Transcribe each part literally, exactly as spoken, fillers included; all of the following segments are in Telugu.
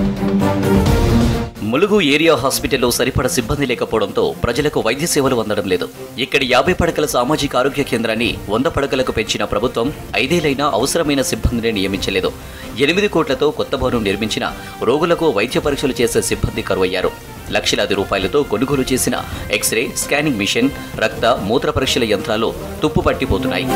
ములుగు ఏరియా హాస్పిటల్లో సరిపడ సిబ్బంది లేకపోవడంతో ప్రజలకు వైద్య సేవలు అందడం లేదు. ఇక్కడి యాభై పడకల సామాజిక ఆరోగ్య కేంద్రాన్ని వంద పడకలకు పెంచిన ప్రభుత్వం ఐదేళ్లైనా అవసరమైన సిబ్బందిని నియమించలేదు. ఎనిమిది కోట్లతో కొత్త భవనం నిర్మించిన రోగులకు వైద్య పరీక్షలు చేసే సిబ్బంది కరువయ్యారు. లక్షలాది రూపాయలతో కొనుగోలు చేసిన ఎక్స్రే, స్కానింగ్ మిషన్, రక్త, మూత్ర పరీక్షల యంత్రాలు తుప్పు పట్టిపోతున్నాయి.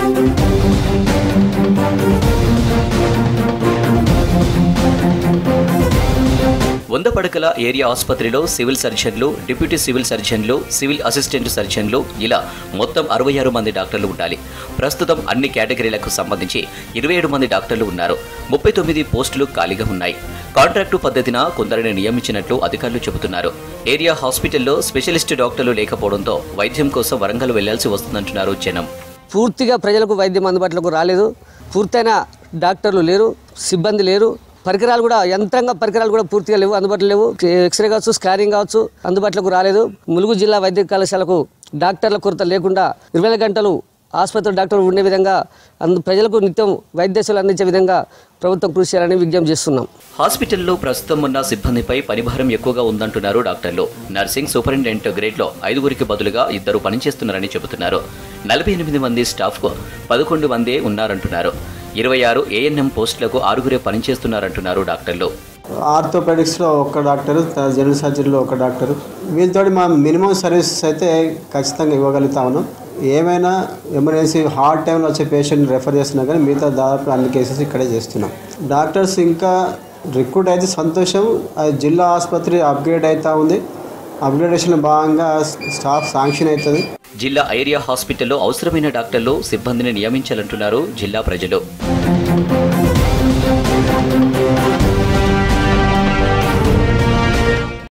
వంద పడకల ఏరియా ఆసుపత్రిలో సివిల్ సర్జన్లు, డిప్యూటీ సివిల్ సర్జన్లు, సివిల్ అసిస్టెంట్ సర్జన్లు ఇలా మొత్తం అరవై ఆరు మంది డాక్టర్లు ఉండాలి. ప్రస్తుతం అన్ని కేటగిరీలకు సంబంధించి ఇరవై ఏడు మంది డాక్టర్లు ఉన్నారు. ముప్పై తొమ్మిది పోస్టులు ఖాళీగా ఉన్నాయి. కాంట్రాక్టు పద్ధతిన కొందరిని నియమించినట్లు అధికారులు చెబుతున్నారు. ఏరియా హాస్పిటల్లో స్పెషలిస్ట్ డాక్టర్లు లేకపోవడంతో వైద్యం కోసం వరంగల్ వెళ్లాల్సి వస్తుందంటున్నారు జనం. పూర్తిగా ప్రజలకు వైద్యం అందుబాటులోకి రాలేదు. పూర్తయిన డాక్టర్లు లేరు, సిబ్బంది లేరు. పరికరాలు కూడా యంత్రాంగ పరికరాలు కూడా పూర్తిగా లేవు, అందుబాటులో లేవు. ఎక్స్రే కావచ్చు, స్కానింగ్ కావచ్చు అందుబాటులోకి రాలేదు. ములుగు జిల్లా వైద్య కళాశాలకు డాక్టర్ల కొరత లేకుండా ఇరవై నాలుగు గంటలు ఆసుపత్రి డాక్టర్లు ఉండే విధంగా ప్రజలకు నిత్యం వైద్య సేవలు అందించే విధంగా ప్రభుత్వం కృషి చేయాలని విజ్ఞప్తి చేస్తున్నాం. హాస్పిటల్లో ప్రస్తుతం ఉన్న సిబ్బందిపై పనిభారం ఎక్కువగా ఉందంటున్నారు డాక్టర్లు. నర్సింగ్ సూపరింటెండెంట్ గ్రేడ్లో ఐదుగురికి బదులుగా ఇద్దరు పనిచేస్తున్నారని చెబుతున్నారు. నలభై ఎనిమిది మంది స్టాఫ్కు పదకొండు మందే ఉన్నారంటున్నారు. ఇరవై ఆరు ఏఎన్ఎం పోస్టులకు ఆరుగురే పనిచేస్తున్నారంటున్నారు డాక్టర్లు. ఆర్థోపెడిక్స్లో ఒక డాక్టరు, జనరల్ సర్జరీలో ఒక డాక్టరు, వీళ్ళతో మా మినిమం సర్వీసెస్ అయితే ఖచ్చితంగా ఇవ్వగలుగుతా ఉన్నాం. ఏమైనా ఎమర్జెన్సీ హార్ట్ టైంలో వచ్చే పేషెంట్ రెఫర్ చేస్తున్నా కానీ మిగతా దాదాపు అన్ని కేసెస్ ఇక్కడే చేస్తున్నాం. డాక్టర్స్ ఇంకా రిక్రూట్ అయితే సంతోషం. అది జిల్లా ఆసుపత్రి అప్గ్రేడ్ అవుతూ ఉంది. అప్గ్రేడేషన్ భాగంగా స్టాఫ్ శాంక్షన్ అవుతుంది. జిల్లా ఏరియా హాస్పిటల్లో అవసరమైన డాక్టర్లు, సిబ్బందిని నియమించాలంటున్నారు జిల్లా ప్రజలు.